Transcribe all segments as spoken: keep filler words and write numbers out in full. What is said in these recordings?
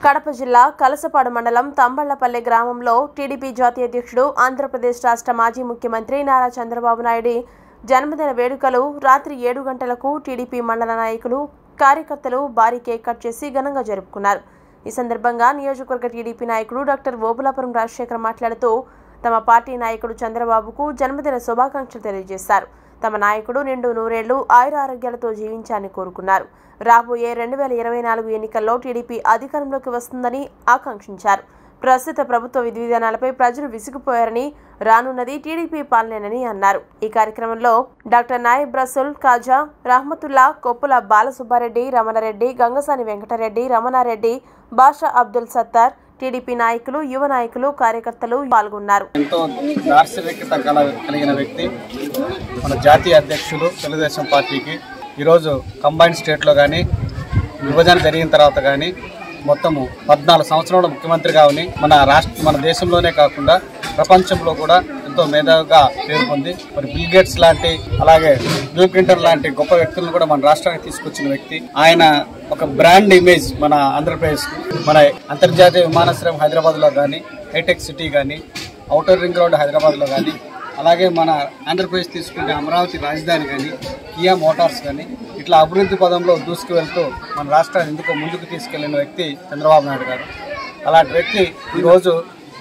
కడప జిల్లా కలసపాడు మండలం తంబళ్లపల్లె గ్రామంలో టీడీపీ జాతీయ అధ్యక్షుడు ఆంధ్రప్రదేశ్ రాష్ట్ర మాజీ ముఖ్యమంత్రి నారా చంద్రబాబు నాయుడు జన్మదిన వేడుకలు రాత్రి ఏడు గంటలకు టీడీపీ మండల నాయకులు కార్యకర్తలు భారీ కేక్ కట్ చేసి ఘనంగా జరుపుకున్నారు। ఈ సందర్భంగా నియోజకవర్గ టీడీపీ నాయకుడు డాక్టర్ ఓబులాపురం రాజశేఖర్ మాట్లాడుతూ తమ పార్టీ నాయకుడు చంద్రబాబుకు జన్మదిన శుభాకాంక్షలు తెలియజేశారు। తమ నాయకుడు నిండు నూరేళ్లు ఆయుర ఆరోగ్యాలతో జీవించాలని కోరుకున్నారు। రాబోయే రెండు వేల ఇరవై నాలుగు ఎన్నికల్లో టీడీపీ అధికారంలోకి వస్తుందని ఆకాంక్షించారు। ప్రస్తుత ప్రభుత్వ విధి విధానాలపై ప్రజలు విసిగిపోయారని రానున్నది టీడీపీ పాలనేనని అన్నారు। ఈ కార్యక్రమంలో డాక్టర్ నాయబ్ రసూల్ ఖాజా, రహమతుల్లా, కొప్పుల బాలసుబ్బారెడ్డి, రమణారెడ్డి, గంగసాని వెంకటరెడ్డి, రమణారెడ్డి, బాషా అబ్దుల్ సత్తార్, టీడీపీ నాయకులు, యువ నాయకులు, కార్యకర్తలు పాల్గొన్నారు। ఎంతో దార్శనికత కలిగిన వ్యక్తి మన జాతీయ అధ్యక్షులు తెలుగుదేశం పార్టీకి ఈరోజు కంబైన్డ్ స్టేట్లో కానీ విభజన జరిగిన తర్వాత కానీ మొత్తము పద్నాలుగు సంవత్సరాల ముఖ్యమంత్రిగా ఉని మన రాష్ట్ర మన దేశంలోనే కాకుండా ప్రపంచంలో కూడా ఎంతో మేధావిగా పేరు పొంది మరి బిల్ గేట్స్ లాంటి అలాగే బిల్ క్లింటన్ లాంటి గొప్ప వ్యక్తులను కూడా మన రాష్ట్రానికి తీసుకొచ్చిన వ్యక్తి ఆయన। ఒక బ్రాండ్ ఇమేజ్ మన ఆంధ్రప్రదేశ్ మన అంతర్జాతీయ విమానాశ్రయం హైదరాబాద్లో కానీ, హైటెక్ సిటీ కానీ, ఔటర్ రింగ్ రోడ్ హైదరాబాద్లో కానీ, అలాగే మన ఆంధ్రప్రదేశ్ తీసుకుంటే అమరావతి రాజధాని కానీ, కియా మోటార్స్ కానీ ఇట్లా అభివృద్ధి పదంలో దూసుకు వెళ్తూ మన రాష్ట్రాన్ని ఎందుకో ముందుకు తీసుకెళ్లిన వ్యక్తి చంద్రబాబు నాయుడు గారు। అలాంటి వ్యక్తి ఈరోజు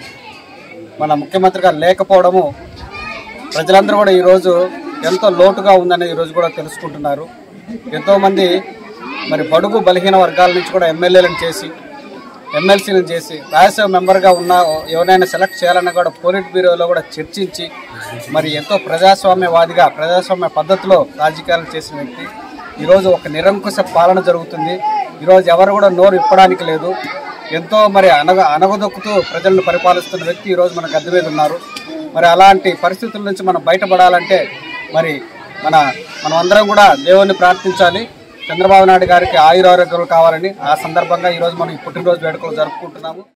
మన ముఖ్యమంత్రిగా లేకపోవడము ప్రజలందరూ కూడా ఈరోజు ఎంతో లోటుగా ఉందని ఈరోజు కూడా తెలుసుకుంటున్నారు। ఎంతోమంది మరి బడుగు బలహీన వర్గాల నుంచి కూడా ఎమ్మెల్యేలను చేసి ఎమ్మెల్సీలను చేసి రాజ్యసభ మెంబర్గా ఉన్న ఎవరైనా సెలెక్ట్ చేయాలన్నా కూడా పోలిట్ బ్యూరోలో కూడా చర్చించి మరి ఎంతో ప్రజాస్వామ్యవాదిగా ప్రజాస్వామ్య పద్ధతిలో రాజకీయాలు చేసిన వ్యక్తి ఈరోజు ఒక నిరంకుశ పాలన జరుగుతుంది। ఈరోజు ఎవరు కూడా నోరు ఇప్పడానికి లేదు। ఎంతో మరి అనగ అనగదొక్కుతూ ప్రజలను పరిపాలిస్తున్న వ్యక్తి ఈరోజు మన గద్దె మీద ఉన్నారు। మరి అలాంటి పరిస్థితుల నుంచి మనం బయటపడాలంటే మరి మన మనమందరం కూడా దేవుణ్ణి ప్రార్థించాలి। చంద్రబాబు నాయుడు గారికి ఆయురారోగ్యాలు కావాలని ఆ సందర్భంగా ఈరోజు మనం ఈ పుట్టినరోజు వేడుకలు జరుపుకుంటున్నాము।